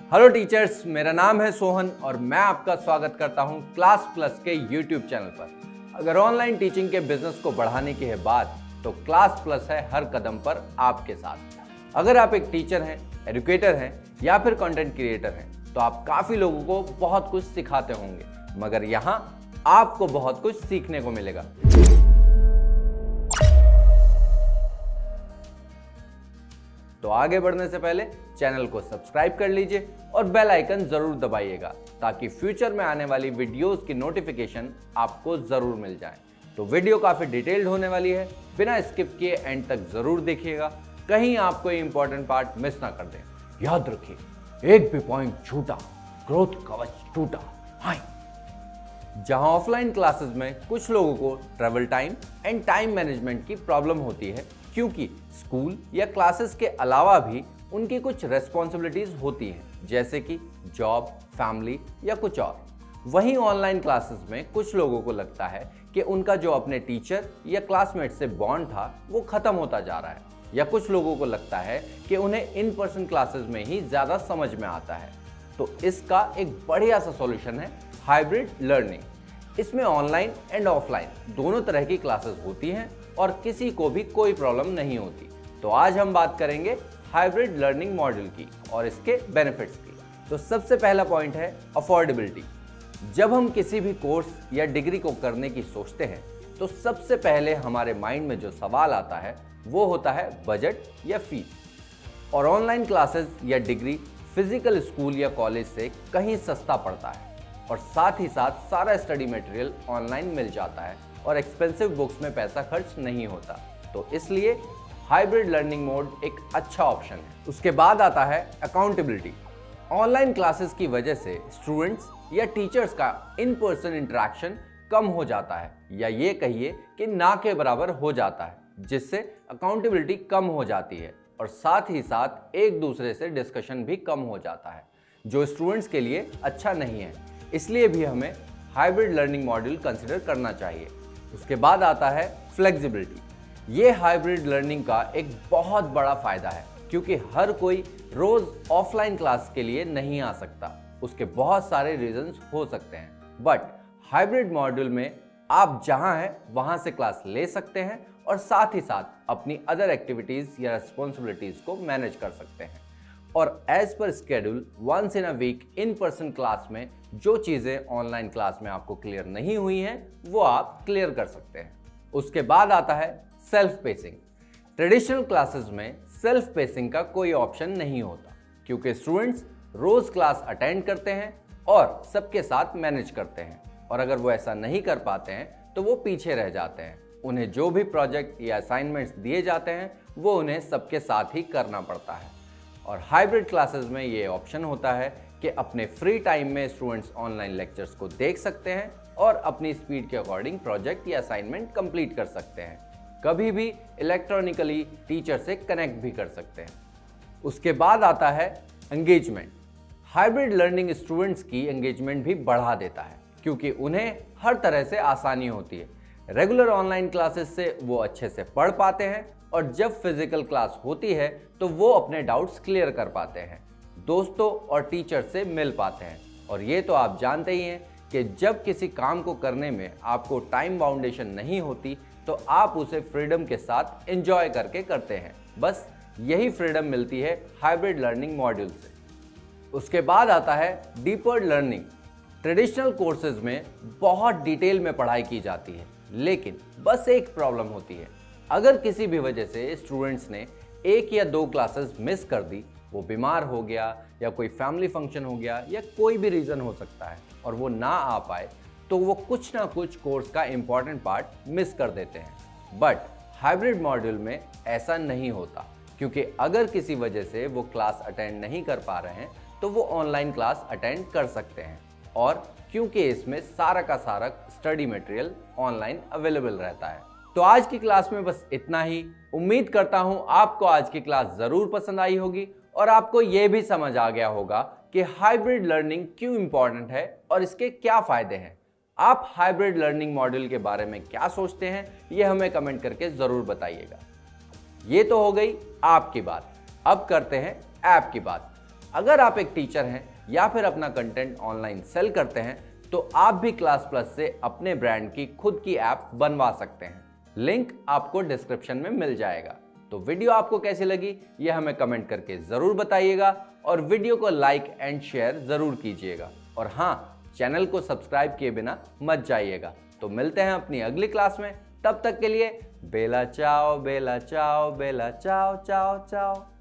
Hello teachers, मेरा नाम है सोहन और मैं आपका स्वागत करता हूं क्लास प्लस के यूट्यूब चैनल पर। अगर ऑनलाइन टीचिंग के बिजनेस को बढ़ाने की है बात, तो क्लास प्लस है हर कदम पर आपके साथ। अगर आप एक टीचर हैं, एजुकेटर हैं या फिर कंटेंट क्रिएटर हैं, तो आप काफी लोगों को बहुत कुछ सिखाते होंगे, मगर यहाँ आपको बहुत कुछ सीखने को मिलेगा। तो आगे बढ़ने से पहले चैनल को सब्सक्राइब कर लीजिए और बेल आइकन जरूर दबाइएगा, ताकि फ्यूचर में आने वाली वीडियोस की नोटिफिकेशन आपको जरूर मिल जाए। तो वीडियो काफी डिटेल्ड होने वाली है, बिना स्किप किए एंड तक जरूर देखिएगा, कहीं आप कोई इंपॉर्टेंट पार्ट मिस ना कर दें। याद रखिए, एक भी पॉइंट छूटा ग्रोथ कवच टूटा। हाय। जहां ऑफलाइन क्लासेस में कुछ लोगों को travel time and time management की प्रॉब्लम होती है, क्योंकि स्कूल या क्लासेस के अलावा भी उनकी कुछ रेस्पॉन्सिबिलिटीज होती हैं, जैसे कि जॉब, फैमिली या कुछ और। वहीं ऑनलाइन क्लासेस में कुछ लोगों को लगता है कि उनका जो अपने टीचर या क्लासमेट से बॉन्ड था वो खत्म होता जा रहा है, या कुछ लोगों को लगता है कि उन्हें इन पर्सन क्लासेस में ही ज्यादा समझ में आता है। तो इसका एक बढ़िया सा सॉल्यूशन है हाइब्रिड लर्निंग। इसमें ऑनलाइन एंड ऑफलाइन दोनों तरह की क्लासेस होती हैं और किसी को भी कोई प्रॉब्लम नहीं होती। तो आज हम बात करेंगे हाइब्रिड लर्निंग मॉडल की और इसके बेनिफिट्स की। तो सबसे पहला पॉइंट है अफोर्डेबिलिटी। जब हम किसी भी कोर्स या डिग्री को करने की सोचते हैं, तो सबसे पहले हमारे माइंड में जो सवाल आता है वो होता है बजट या फीस। और ऑनलाइन क्लासेस या डिग्री फिजिकल स्कूल या कॉलेज से कहीं सस्ता पड़ता है, और साथ ही साथ सारा स्टडी मटेरियल ऑनलाइन मिल जाता है और एक्सपेंसिव बुक्स में पैसा खर्च नहीं होता। तो इसलिए हाइब्रिड लर्निंग मोड एक अच्छा ऑप्शन है। उसके बाद आता है अकाउंटेबिलिटी। ऑनलाइन क्लासेस की वजह से स्टूडेंट्स या टीचर्स का इन पर्सन इंटरेक्शन कम हो जाता है, या ये कहिए कि ना के बराबर हो जाता है, जिससे अकाउंटेबिलिटी कम हो जाती है और साथ ही साथ एक दूसरे से डिस्कशन भी कम हो जाता है, जो स्टूडेंट्स के लिए अच्छा नहीं है। इसलिए भी हमें हाइब्रिड लर्निंग मॉडल कंसिडर करना चाहिए। उसके बाद आता है फ्लेक्सिबिलिटी। ये हाइब्रिड लर्निंग का एक बहुत बड़ा फायदा है, क्योंकि हर कोई रोज ऑफलाइन क्लास के लिए नहीं आ सकता। उसके बहुत सारे रीजंस हो सकते हैं, बट हाइब्रिड मॉडल में आप जहां हैं वहां से क्लास ले सकते हैं और साथ ही साथ अपनी अदर एक्टिविटीज या रिस्पॉन्सिबिलिटीज को मैनेज कर सकते हैं। और एज पर schedule once in a week in person class में जो चीजें ऑनलाइन क्लास में आपको क्लियर नहीं हुई हैं, वो आप क्लियर कर सकते हैं। उसके बाद आता है सेल्फ पेसिंग। ट्रेडिशनल क्लासेस में सेल्फ पेसिंग का कोई ऑप्शन नहीं होता, क्योंकि स्टूडेंट्स रोज क्लास अटेंड करते हैं और सबके साथ मैनेज करते हैं, और अगर वो ऐसा नहीं कर पाते हैं तो वो पीछे रह जाते हैं। उन्हें जो भी प्रोजेक्ट या असाइनमेंट्स दिए जाते हैं वो उन्हें सबके साथ ही करना पड़ता है। और हाइब्रिड क्लासेस में ये ऑप्शन होता है कि अपने फ्री टाइम में स्टूडेंट्स ऑनलाइन लेक्चर्स को देख सकते हैं और अपनी स्पीड के अकॉर्डिंग प्रोजेक्ट या असाइनमेंट कंप्लीट कर सकते हैं। कभी भी इलेक्ट्रॉनिकली टीचर से कनेक्ट भी कर सकते हैं। उसके बाद आता है एंगेजमेंट। हाइब्रिड लर्निंग स्टूडेंट्स की एंगेजमेंट भी बढ़ा देता है, क्योंकि उन्हें हर तरह से आसानी होती है। रेगुलर ऑनलाइन क्लासेस से वो अच्छे से पढ़ पाते हैं, और जब फिजिकल क्लास होती है तो वो अपने डाउट्स क्लियर कर पाते हैं, दोस्तों और टीचर से मिल पाते हैं। और ये तो आप जानते ही हैं कि जब किसी काम को करने में आपको टाइम बाउंडेशन नहीं होती, तो आप उसे फ्रीडम के साथ एंजॉय करके करते हैं। बस यही फ्रीडम मिलती है हाइब्रिड लर्निंग मॉड्यूल से। उसके बाद आता है डीपर लर्निंग। ट्रेडिशनल कोर्सेज में बहुत डिटेल में पढ़ाई की जाती है, लेकिन बस एक प्रॉब्लम होती है। अगर किसी भी वजह से स्टूडेंट्स ने 1 या 2 क्लासेस मिस कर दी, वो बीमार हो गया या कोई फैमिली फंक्शन हो गया या कोई भी रीज़न हो सकता है, और वो ना आ पाए, तो वो कुछ ना कुछ कोर्स का इम्पॉर्टेंट पार्ट मिस कर देते हैं। बट हाइब्रिड मॉड्यूल में ऐसा नहीं होता, क्योंकि अगर किसी वजह से वो क्लास अटेंड नहीं कर पा रहे हैं तो वो ऑनलाइन क्लास अटेंड कर सकते हैं, और क्योंकि इसमें सारा का सारा स्टडी मटेरियल ऑनलाइन अवेलेबल रहता है। तो आज की क्लास में बस इतना ही। उम्मीद करता हूं आपको आज की क्लास जरूर पसंद आई होगी और आपको यह भी समझ आ गया होगा कि हाइब्रिड लर्निंग क्यों इंपॉर्टेंट है और इसके क्या फायदे हैं। आप हाइब्रिड लर्निंग मॉडल के बारे में क्या सोचते हैं, ये हमें कमेंट करके जरूर बताइएगा। ये तो हो गई आपकी बात, अब करते हैं ऐप की बात। अगर आप एक टीचर हैं या फिर अपना कंटेंट ऑनलाइन सेल करते हैं तो आप भी क्लास प्लस से अपने ब्रांड की खुद की ऐप बनवा सकते हैं। लिंक आपको डिस्क्रिप्शन में मिल जाएगा। तो वीडियो आपको कैसी लगी यह हमें कमेंट करके जरूर बताइएगा और वीडियो को लाइक एंड शेयर जरूर कीजिएगा। और हाँ, चैनल को सब्सक्राइब किए बिना मत जाइएगा। तो मिलते हैं अपनी अगली क्लास में, तब तक के लिए बेला चाओ बेला चाओ बेला चाओ चाओ चाओ।